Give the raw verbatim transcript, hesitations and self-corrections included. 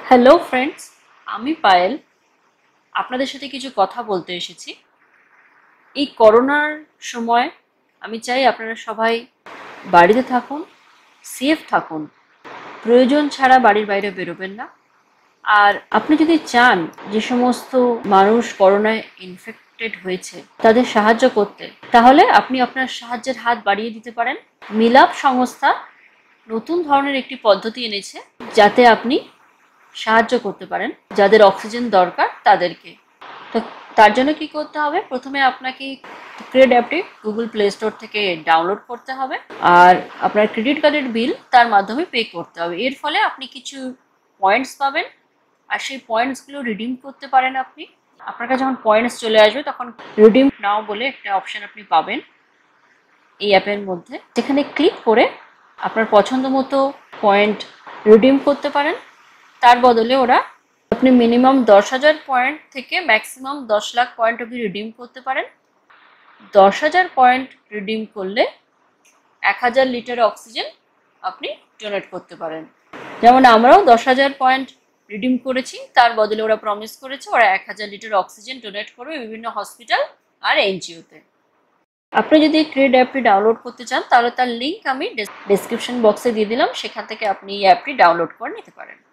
Hello friends, আমি পায়েল আপনাদের সাথে কিছু কথা বলতে এসেছি। এই করোনার সময় আমি চাই আপনারা সবাই বাড়িতে থাকুন, সেফ থাকুন, প্রয়োজন ছাড়া বাড়ির বাইরে বেরোবেন না। আর আপনি যদি চান যে সমস্ত মানুষ করোনায় ইনফেক্টেড হয়েছে তাদের সাহায্য করতে, তাহলে আপনি আপনার সাহায্যের হাত বাড়িয়ে দিতে পারেন। মিলাপ সংস্থা নতুন ধরনের একটি পদ্ধতি এনেছে যাতে আপনি সাহায্য করতে পারেন যাদের অক্সিজেন দরকার তাদেরকে। তো তার জন্য কি করতে হবে, প্রথমে আপনাকে ক্রেড অ্যাপটি গুগল প্লে স্টোর থেকে ডাউনলোড করতে হবে আর আপনার ক্রেডিট কার্ডের বিল তার মাধ্যমে পে করতে হবে। এর ফলে আপনি কিছু পয়েন্টস পাবেন আর সেই পয়েন্টসগুলো রিডিম করতে পারেন। আপনি আপনার কাছে যখন পয়েন্টস চলে আসবে তখন রিডিম নাও বলে একটা অপশন আপনি পাবেন এই অ্যাপের মধ্যে, যেখানে ক্লিক করে আপনার পছন্দ মতো পয়েন্ট রিডিম করতে পারেন। তার বদলে ওরা আপনি মিনিমাম দশ হাজার পয়েন্ট থেকে ম্যাক্সিমাম দশ লাখ পয়েন্ট অবধি রিডিম করতে পারেন। দশ হাজার পয়েন্ট রিডিম করলে এক হাজার লিটার অক্সিজেন আপনি ডোনেট করতে পারেন। যেমন আমরাও দশ হাজার পয়েন্ট রিডিম করেছি, তার বদলে ওরা প্রমিস করেছে ওরা এক হাজার লিটার অক্সিজেন ডোনেট করবে বিভিন্ন হসপিটাল আর এনজিওতে। আপনি যদি ক্রেড অ্যাপটি ডাউনলোড করতে চান তাহলে তার লিঙ্ক আমি ডেসক্রিপশন বক্সে দিয়ে দিলাম, সেখান থেকে আপনি এই অ্যাপটি ডাউনলোড করে নিতে পারেন।